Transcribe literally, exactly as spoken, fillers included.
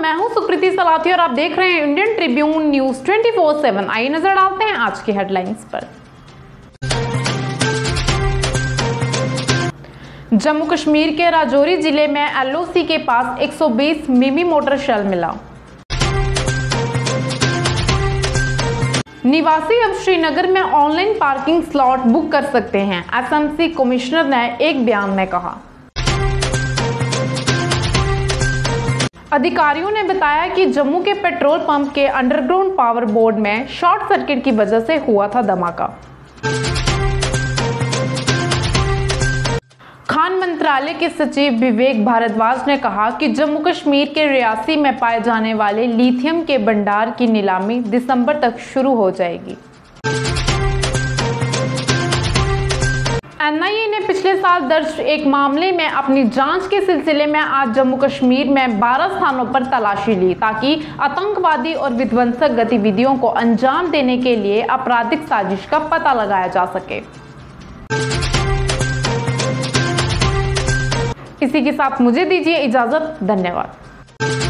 मैं हूं सुकृति सलाती और आप देख रहे हैं Indian Tribune news twenty four seven. आइए नजर डालते हैं आज की हेडलाइंस पर। जम्मू कश्मीर के राजौरी जिले में एल ओ सी के पास एक सौ बीस मिमी मोटर शेल मिला। निवासी अब श्रीनगर में ऑनलाइन पार्किंग स्लॉट बुक कर सकते हैं, एस एम सी कमिश्नर ने एक बयान में कहा। अधिकारियों ने बताया कि जम्मू के पेट्रोल पंप के अंडरग्राउंड पावर बोर्ड में शॉर्ट सर्किट की वजह से हुआ था धमाका। खान मंत्रालय के सचिव विवेक भारद्वाज ने कहा कि जम्मू कश्मीर के रियासी में पाए जाने वाले लिथियम के भंडार की नीलामी दिसंबर तक शुरू हो जाएगी। एन आई ए ने पिछले साल दर्ज एक मामले में अपनी जांच के सिलसिले में आज जम्मू कश्मीर में बारह स्थानों पर तलाशी ली ताकि आतंकवादी और विध्वंसक गतिविधियों को अंजाम देने के लिए आपराधिक साजिश का पता लगाया जा सके। इसी के साथ मुझे दीजिए इजाजत। धन्यवाद।